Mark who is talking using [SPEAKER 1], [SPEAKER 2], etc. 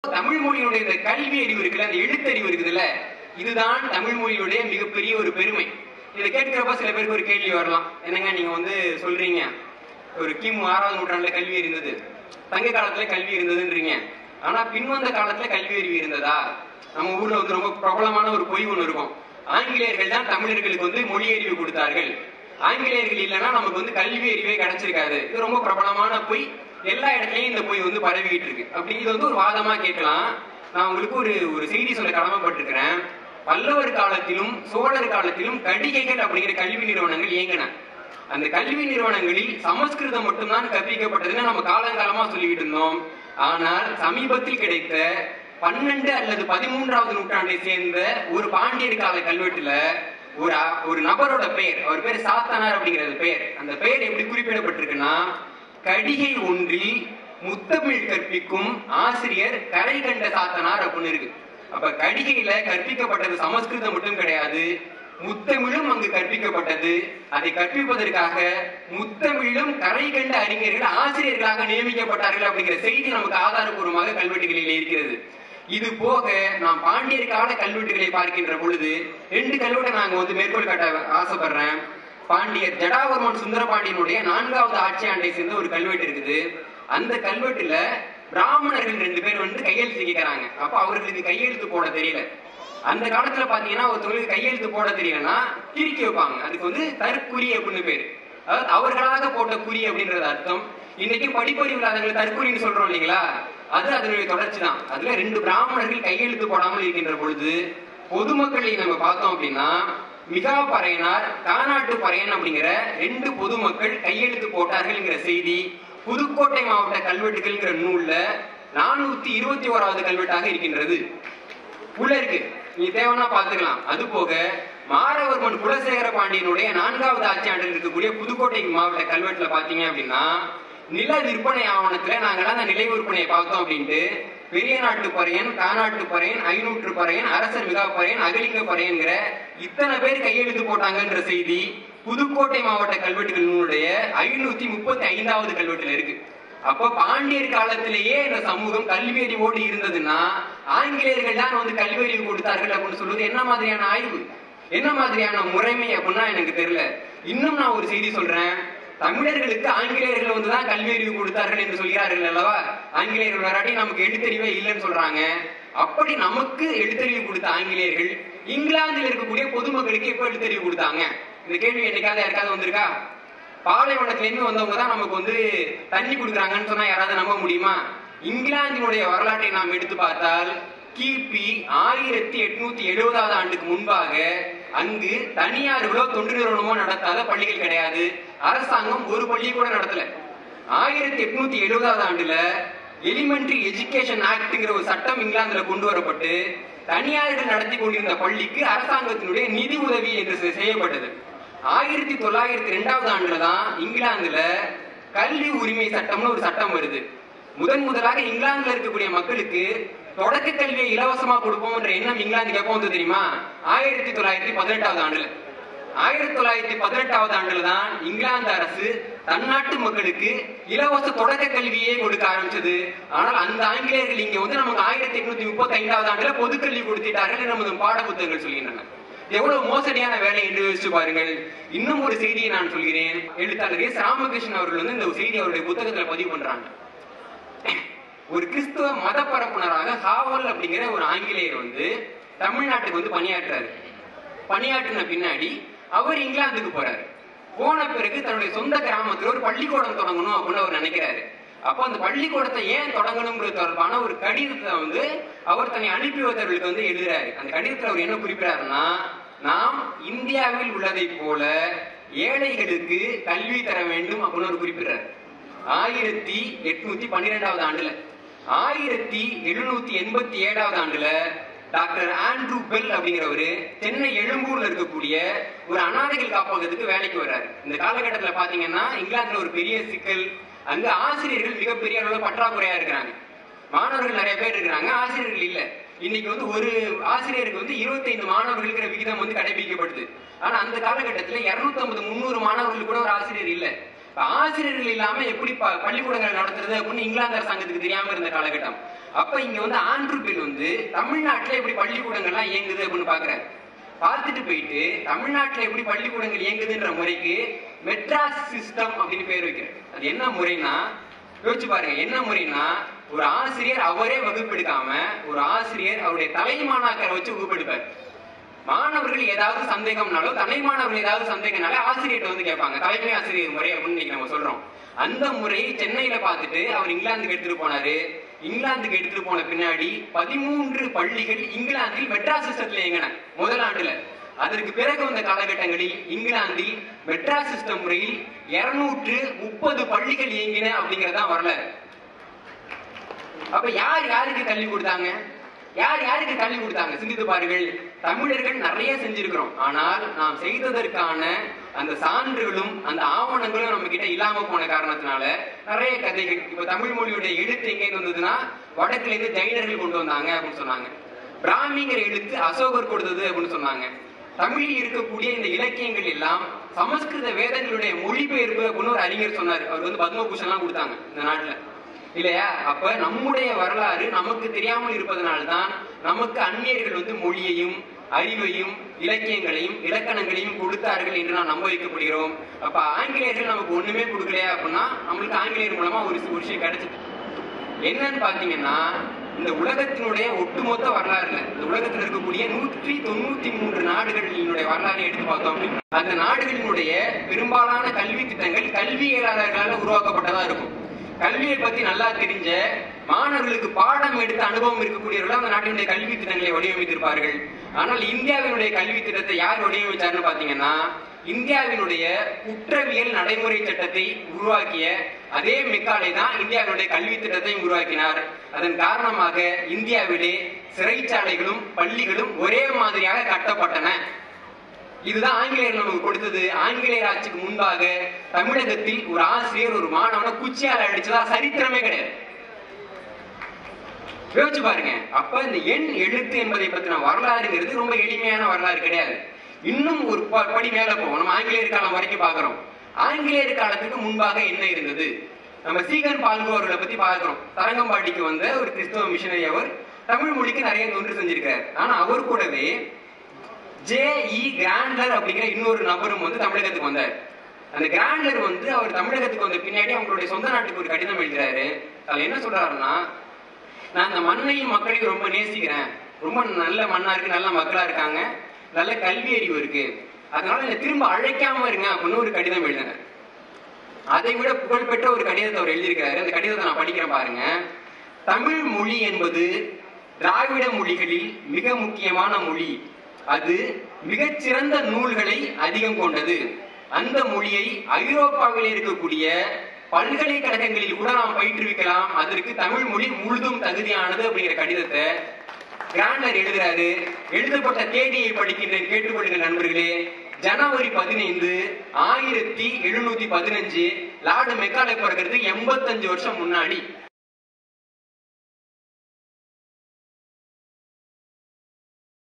[SPEAKER 1] தமிழ் மொழியினுடைய இந்த கல்வி அறிவு இருக்குல்ல, அந்த எழுத்தறிவு இருக்குதுல்ல, இதுதான் தமிழ் மொழியுடைய மிகப்பெரிய ஒரு பெருமை. இதை கேட்கிறப்ப சில பேருக்கு ஒரு கேள்வி வரலாம், என்னங்க நீங்க சொல்றீங்க ஒரு கிமு 6வது நூற்றாண்டுல கல்வி இருந்தது, தங்க காலத்துல கல்வி இருந்ததுன்றீங்க, ஆனா பின்வந்த காலத்துல கல்வி அறிவு இருந்ததா? நம்ம ஊர்ல ரொம்ப பிரபலமான ஒரு பொய் ஒண்ணு இருக்கும், ஆங்கிலேயர்கள் தான் தமிழர்களுக்கு மொழி அறிவு கொடுத்தார்கள், ஆங்கிலேயர்கள் இல்லைன்னா நமக்கு கல்வி அறிவே கிடைச்சிருக்காது. இது ரொம்ப பிரபலமான பொய். எல்லா இடத்துலயும் இந்த பொய் பரவிக்கிட்டு இருக்கு. அப்படி இது ஒரு வாதமா கேட்கலாம். நான் உங்களுக்கு ஒரு செய்தி சொல்ல கடமைப்பட்டிருக்கிறேன். பல்லவர் காலத்திலும் சோழர் காலத்திலும் கடிகைகள் அப்படிங்கிற கல்வி நிறுவனங்கள் இயங்கின. அந்த கல்வி நிறுவனங்களில் சமஸ்கிருதம் மட்டும்தான் கற்பிக்கப்பட்டதுன்னு நம்ம காலங்காலமா சொல்லிக்கிட்டு இருந்தோம். ஆனால் சமீபத்தில் கிடைத்த 12 அல்லது 13வது நூற்றாண்டை சேர்ந்த ஒரு பாண்டியர் கால கல்வெட்டுல ஒரு நபரோட பெயர், அவர் பேர் சாத்தனார் அப்படிங்கிறது பெயர். அந்த பெயர் எப்படி குறிப்பிடப்பட்டிருக்குன்னா, கடிகை ஒன்றில் முத்தமிழ் கற்பிக்கும் ஆசிரியர் கரை கண்ட சாத்தனார் அப்படின்னு இருக்கு. அப்ப கடிகையில கற்பிக்கப்பட்டது சமஸ்கிருதம் மட்டும் கிடையாது, முத்தமிழும் அங்கு கற்பிக்கப்பட்டது. அதை கற்பிப்பதற்காக முத்தமிழும் கரை கண்ட அறிஞர்கள் ஆசிரியர்களாக நியமிக்கப்பட்டார்கள் அப்படிங்கிற செய்தி நமக்கு ஆதாரபூர்வமாக கல்வெட்டுகளில் இருக்கிறது. இது போக நாம் பாண்டியர் கால கல்வெட்டுகளை பார்க்கின்ற பொழுது 2 கல்வெட்டை நாங்க மேற்கோள் காட்ட ஆசைப்படுறேன். பாண்டியர் ஜடாவர்மன் சுந்தரபாண்டியனுடைய 4வது ஆட்சி ஆண்டை சேர்ந்த ஒரு கல்வெட்டு இருக்குது. அந்த கல்வெட்டுல பிராமணர்கள் 2 பேர் கையெழுத்து கேட்கிறாங்க. அப்ப அவர்களுக்கு கையெழுத்து போட தெரியல. அந்த காலத்துல பாத்தீங்கன்னா ஒருத்தவங்களுக்கு கையெழுத்து போட தெரியலன்னா கிறுக்கி வைப்பாங்க. அதுக்கு தற்குறி அப்படின்னு பேரு. அதாவது அவர்களாக போட்ட குறி அப்படின்றது அர்த்தம். இன்னைக்கு படிப்பறிவு இல்லாதவங்களுக்கு தற்குறின்னு சொல்றோம் இல்லைங்களா, அது அதனுடைய தொடர்ச்சி தான். அதுல 2 பிராமணர்கள் கையெழுத்து போடாமல் இருக்கின்ற பொழுது பொதுமக்களை நம்ம பார்த்தோம் அப்படின்னா, மிகா பறையனார், கானாட்டு பறையன் அப்படிங்கிற 2 பொதுமக்கள் கையெழுத்து போட்டார்கள் செய்தி புதுக்கோட்டை மாவட்ட கல்வெட்டுகள்ங்கிற நூல்ல 421வது கல்வெட்டாக இருக்கின்றது. உள்ள இருக்கு, நீ தேவைன்னா பாத்துக்கலாம். அது போக மாரவர்மன் குலசேகர பாண்டியனுடைய 4வது ஆட்சி ஆண்டில் இருக்கக்கூடிய புதுக்கோட்டை மாவட்ட கல்வெட்டுல பாத்தீங்க அப்படின்னா, நில விற்பனை ஆவணத்துல நாங்கெல்லாம் அந்த நிலை விற்பனையை பார்த்தோம் அப்படின்ட்டு பெரிய நாட்டு பறையன், காநாட்டு பறையன், ஐநூற்று பறையன், அரசர் மிகா பறையன், அகலிங்க பறையன்கிற இத்தனை பேர் கையெழுத்து போட்டாங்கன்ற செய்தி புதுக்கோட்டை மாவட்ட கல்வெட்டுகளுடைய 535வது கல்வெட்டுல இருக்கு. அப்ப பாண்டியர் காலத்திலேயே இந்த சமூகம் கல்வி அறிவோடு இருந்ததுன்னா ஆங்கிலேயர்கள் தான் கல்வி அறிவு கொடுத்தார்கள் அப்படின்னு சொல்வது என்ன மாதிரியான ஆய்வு, என்ன மாதிரியான முறைமை அப்படின்னா எனக்கு தெரியல. இன்னும் நான் ஒரு செய்தி சொல்றேன், தமிழர்களுக்கு ஆங்கிலேயர்கள் தான் கல்வி அறிவு கொடுத்தார்கள் என்று சொல்கிறார்கள் அல்லவா. ஆங்கிலேயர்கள் வராட்டி நமக்கு எழுத்தறிவே இல்லைன்னு சொல்றாங்க. அப்படி நமக்கு எழுத்தறிவு கொடுத்த ஆங்கிலேயர்கள் இங்கிலாந்தில் இருக்கக்கூடிய பொதுமக்களுக்கு எப்ப எழுத்தறிவு கொடுத்தாங்க? இந்த கேள்வி என்னைக்காவது யாருக்காவது வந்திருக்கா? பாலைவனத்துல இருந்து வந்தவங்க தான் நமக்கு தண்ணி கொடுக்குறாங்கன்னு சொன்னா யாராவது நம்ப முடியுமா? இங்கிலாந்தினுடைய வரலாற்றை நாம் எடுத்து பார்த்தால் கிபி 1870வது ஆண்டுக்கு முன்பாக அங்கு தனியார்களோ தொண்டு நிறுவனமோ நடத்தாத பள்ளிகள் கிடையாது. அரசாங்கம் ஒரு பள்ளி கூட நடத்தல. 1870வது ஆண்டுல எலிமெண்டரி எஜுகேஷன் ஆக்ட்ங்கிற ஒரு சட்டம் இங்கிலாந்துல கொண்டு வரப்பட்டு தனியார்கள் நடத்தி கொண்டிருந்த பள்ளிக்கு அரசாங்கத்தினுடைய நிதி உதவி என்று செய்யப்பட்டது. 1902வது ஆண்டுல தான் இங்கிலாந்துல கல்வி உரிமை சட்டம்னு ஒரு சட்டம் வருது. முதலாக இங்கிலாந்துல இருக்கக்கூடிய மக்களுக்கு தொடக்க கல்வியை இலவசமா கொடுப்போம் எண்ணம் இங்கிலாந்துக்கு எப்போ வந்து தெரியுமா? 1918வது ஆண்டுல. 1918வது ஆண்டுல தான் இங்கிலாந்து அரசு தன்னாட்டு மக்களுக்கு இலவச தொடக்க கல்வியே கொடுக்க ஆரம்பிச்சது. ஆனால் அந்த ஆங்கிலேயர்கள் இங்க நமக்கு 1835வது ஆண்டுல பொதுக்கல்வி கொடுத்துட்டார்கள் நமது பாட புத்தகங்கள் சொல்கின்றன. எவ்வளவு மோசடியான வேலை என்று யோசிச்சு பாருங்கள். இன்னும் ஒரு செய்தியை நான் சொல்கிறேன். எழுத்தாளர் எஸ். ராமகிருஷ்ணன் அவர்கள் இந்த செய்தி அவருடைய புத்தகத்துல பதிவு பண்றாங்க. ஒரு கிறிஸ்துவ மத பரப்புனராக ஹாவல் அப்படிங்கிற ஒரு ஆங்கிலேயர் தமிழ்நாட்டுக்கு பணியாற்றுறாரு. பணியாற்றின பின்னாடி அவர் இங்கிலாந்துக்கு போறாரு. போன பிறகு தன்னுடைய சொந்த கிராமத்துல ஒரு பள்ளிக்கூடம் தொடங்கணும் அப்படின்னு அவர் நினைக்கிறாரு. அப்ப அந்த பள்ளிக்கூடத்தை ஏன் தொடங்கணுங்கிறது தொடர்பான ஒரு கடிதத்தை அவர் தன்னை அனுப்பி வைத்தவர்களுக்கு எழுதுறாரு. அந்த கடிதத்தில் அவர் என்ன குறிப்பிடாருன்னா, நாம் இந்தியாவில் உள்ளதை போல ஏழைகளுக்கு கல்வி தர வேண்டும் அப்படின்னு அவர் குறிப்பிடுறாரு. 1812வது ஆண்டுல 1787வது ஆண்டுல டாக்டர் ஆண்ட்ரூ பெல் அப்படிங்கிறவரு சென்னை எழும்பூர்ல இருக்கக்கூடிய ஒரு அனாதைகள் காப்பகத்துக்கு வேலைக்கு வர்றாரு. இந்த காலகட்டத்துல பாத்தீங்கன்னா இங்கிலாந்துல ஒரு பெரிய சிக்கல், அங்க ஆசிரியர்கள் மிகப்பெரிய அளவுல பற்றாக்குறையா இருக்கிறாங்க. மாணவர்கள் நிறைய பேர் இருக்கிறாங்க, ஆசிரியர்கள் இல்ல. இன்னைக்கு ஒரு ஆசிரியருக்கு 25 மாணவர்கள் விகிதம் கடைபிடிக்கப்படுது. ஆனா அந்த காலகட்டத்துல 250-300 மாணவர்கள் கூட ஒரு ஆசிரியர் இல்ல. ஆசிரியர்கள் இல்லாம எப்படி பள்ளிக்கூடங்கள் நடத்துறது அப்படின்னு இங்கிலாந்து அரசாங்கத்துக்கு தெரியாம இருந்த காலகட்டம். அப்ப இங்க வந்து ஆண்ட்ரூ பெல் வந்து தமிழ்நாட்டுல எப்படி பள்ளிக்கூடங்கள்லாம் இயங்குது அப்படின்னு பாக்குறாரு. பார்த்துட்டு போயிட்டு தமிழ்நாட்டுல எப்படி பள்ளிக்கூடங்கள் இயங்குதுன்ற முறைக்கு மெட்ராஸ் சிஸ்டம் அப்படின்னு பேர் வைக்கிறார். அது என்ன முறைன்னா யோசிச்சு பாருங்க, என்ன முறைன்னா ஒரு ஆசிரியர் அவரே வகுப்பெடுக்காம ஒரு ஆசிரியர் அவருடைய தலைமாணாக்கரை வச்சு வகுப்பெடுப்பார். மாணவர்கள் ஏதாவது சந்தேகம்னாலோ தனி மாணவர்கள் ஏதாவது சந்தேகம்னாலே ஆசிரியர்கிட்ட வந்து கேட்பாங்க. தலைமை ஆசிரியர் முறை அப்படின்னு நம்ம சொல்றோம். அந்த முறையை சென்னையில பார்த்துட்டு அவர் இங்கிலாந்துக்கு எடுத்துட்டு போனாரு. இங்கிலாந்துக்கு எடுத்துட்டு போன பின்னாடி 13 பள்ளிகள் இங்கிலாந்தில் மெட்ராஸ் சிஸ்டத்துல இயங்கின முதல் ஆண்டுல. அதற்கு பிறகு வந்த காலகட்டங்களில் இங்கிலாந்தில் மெட்ராஸ் சிஸ்டம் முறையில் 230 பள்ளிகள் இயங்கின அப்படிங்கறதா வரலாறு. அப்ப யாருக்கு கல்வி கொடுத்தாங்க? யாருக்கு கல்வி கொடுத்தாங்க? சிந்தித்து பாருங்கள். தமிழர்கள் நிறைய செஞ்சிருக்கிறோம். ஆனால் நாம் செய்ததற்கான அந்த சான்றுகளும் அந்த ஆவணங்களும் நம்ம கிட்ட இல்லாம போன காரணத்தினால நிறைய கதைகள். இப்ப தமிழ் மொழியுடைய எழுத்து எங்க வந்ததுன்னா வடக்குல இருந்து ஜைனர்கள் கொண்டு வந்தாங்க அப்படின்னு சொன்னாங்க. பிராமிங்கிற எழுத்து அசோகர் கொடுத்தது அப்படின்னு சொன்னாங்க. தமிழில் இருக்கக்கூடிய இந்த இலக்கியங்கள் எல்லாம் சமஸ்கிருத வேதங்களுடைய மொழிபெயர்ப்பு அப்படின்னு ஒரு அறிஞர் சொன்னார். அவர் வந்து பத்மபூஷன் எல்லாம் கொடுத்தாங்க இந்த நாட்டுல இல்லையா? அப்ப நம்முடைய வரலாறு நமக்கு தெரியாமல் இருப்பதனால்தான் நமக்கு அந்நியர்கள் வந்து மொழியையும் அறிவையும் இலக்கியங்களையும் இலக்கணங்களையும் கொடுத்தார்கள் என்று நாம் நம்ப வைக்கப்படுகிறோம். அப்ப ஆங்கிலேயர்கள் நமக்கு ஒண்ணுமே கொடுக்கலையா அப்படின்னா நம்மளுக்கு ஆங்கிலேயர் மூலமா ஒரு விஷயம் கிடைச்சது. என்னன்னு பாத்தீங்கன்னா இந்த உலகத்தினுடைய ஒட்டுமொத்த வரலாறுல இந்த உலகத்தில் இருக்கக்கூடிய 193 நாடுகளினுடைய வரலாறு எடுத்து பார்த்தோம் அப்படின்னா அந்த நாடுகளினுடைய பெரும்பாலான கல்வி திட்டங்கள் கல்வியலாளர்களால் உருவாக்கப்பட்டதா இருக்கும். கல்வியை பத்தி நல்லா தெரிஞ்ச மாணவர்களுக்கு பாடம் எடுத்த அனுபவம் இருக்கக்கூடியவர்கள் அந்த நாட்டினுடைய கல்வி திட்டங்களை வடிவமைத்திருப்பார்கள். ஆனால் இந்தியாவினுடைய கல்வி திட்டத்தை யார் வடிவமைச்சாருன்னு பாத்தீங்கன்னா இந்தியாவினுடைய குற்றவியல் நடைமுறை சட்டத்தை உருவாக்கிய அதே மெக்காலே தான் இந்தியாவினுடைய கல்வி திட்டத்தை உருவாக்கினார். அதன் காரணமாக இந்தியாவிலே சிறைச்சாலைகளும் பள்ளிகளும் ஒரே மாதிரியாக கட்டப்பட்டன. இதுதான் ஆங்கிலேயர் நமக்கு கொடுத்தது. ஆங்கிலேயர் ஆட்சிக்கு முன்பாக தமிழகத்தில் ஒரு ஆசிரியர் ஒரு மாணவனை குச்சியால அடிச்சதா சரித்திரமே கிடையாது. யோசிச்சு பாருங்க. அப்ப இந்த எண் எழுத்து என்பதை பத்தின வரலாறுங்கிறது ரொம்ப எளிமையான வரலாறு கிடையாது. இன்னும் ஒரு படி மேல போவோம். நம்ம ஆங்கிலேயர் காலம் வரைக்கும் பாக்குறோம். ஆங்கிலேயர் காலத்துக்கு முன்பாக என்ன இருந்தது? நம்ம சீகன் பால்கோ அவர்களை பத்தி பாக்குறோம். தரங்கம்பாடிக்கு வந்த ஒரு கிறிஸ்தவ மிஷனரி. அவர் தமிழ் மொழிக்கு நிறைய தொண்டு செஞ்சிருக்காரு. ஆனா அவர் கூடவே J.E. கிராண்ட்லர் அப்படிங்கிற இன்னொரு நபரும் வந்து தமிழகத்துக்கு வந்தார். அந்த கிராண்ட்லர் வந்து அவர் தமிழகத்துக்கு வந்த பின்னாடி அவங்களுடைய சொந்த நாட்டுக்கு ஒரு கடிதம் எழுதுறாரு. அதுல என்ன சொல்றாருன்னா, நான் இந்த மண்ணையும் மக்களையும் ரொம்ப நேசிக்கிறேன். ரொம்ப நல்ல மண்ணா இருக்கு, நல்ல மக்களா இருக்காங்க, நல்ல கல்வி அறிவு இருக்கு, அதனால என்ன திரும்ப அழைக்காம இருங்க அப்படின்னு ஒரு கடிதம் எழுதினார். அதை விட புகழ்பெற்ற ஒரு கடிதத்தை அவர் எழுதியிருக்காரு. அந்த கடிதத்தை நான் படிக்கிறேன் பாருங்க. தமிழ் மொழி என்பது திராவிட மொழிகளில் மிக முக்கியமான மொழி. அது மிகச்சிறந்த நூல்களை அதிகம் கொண்டது. அந்த மொழியை ஐரோப்பாவில் இருக்கக்கூடிய பல்கலைக்கழகங்களில் கூட நாம் பயிற்றுவிக்கலாம். அதற்கு தமிழ் மொழி முழுதும் தகுதியானது அப்படிங்கிற கடிதத்தை கிராண்ட்லர் எழுதுறாரு. எழுதப்பட்ட தேதியை படிக்கின்றேன், கேட்டுக்கொள்ளுங்கள் நண்பர்களே. ஜனவரி 15, 1715 லார்டு மெக்காலே பிறகு 85 வருஷம் முன்னாடி